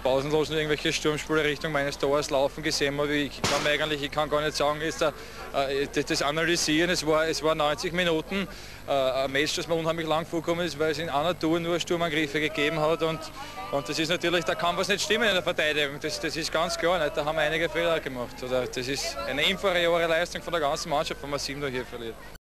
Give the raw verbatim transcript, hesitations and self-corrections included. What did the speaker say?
pausenlosen irgendwelche Sturmspiele Richtung meines Tors laufen gesehen habe. Ich kann mir eigentlich, ich kann gar nicht sagen, ist da, äh, das, das Analysieren. Es war, es war neunzig Minuten äh, ein Match, das mir unheimlich lang vorgekommen ist, weil es in einer Tour nur Sturmangriffe gegeben hat und, und das ist natürlich, da kann was nicht stimmen in der Verteidigung. Das, das ist ganz klar nicht. Da haben wir einige Fehler gemacht. Oder das ist eine inferiore Leistung von der ganzen Mannschaft, wenn man sieben nur hier verliert.